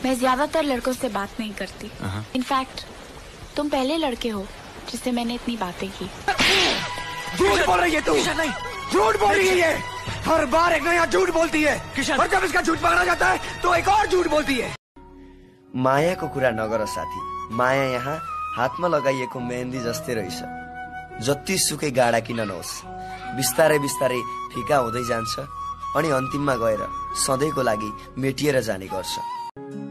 मैं ज्यादातर लड़कों से बात नहीं करती। इनफैक्ट तुम पहले लड़के हो जिससे मैंने इतनी बातें की। झूठ बोल रही है तू। नहीं, झूठ बोल रही है ये। हर बार एक नया झूठ बोलती है और जब इसका झूठ पकड़ा जाता है तो एक और झूठ बोलती है। मायाको कुरा नगर साथी, माया यहाँ हातमा लगाइएको मेहन्दी जस्तै रहेछ। जति सुकै गाडा किन नहोस्, बिस्तारै बिस्तारै फिका हुँदै जान्छ अनि अन्तिममा गएर सधैँको लागि मेटिएर जाने गर्छ।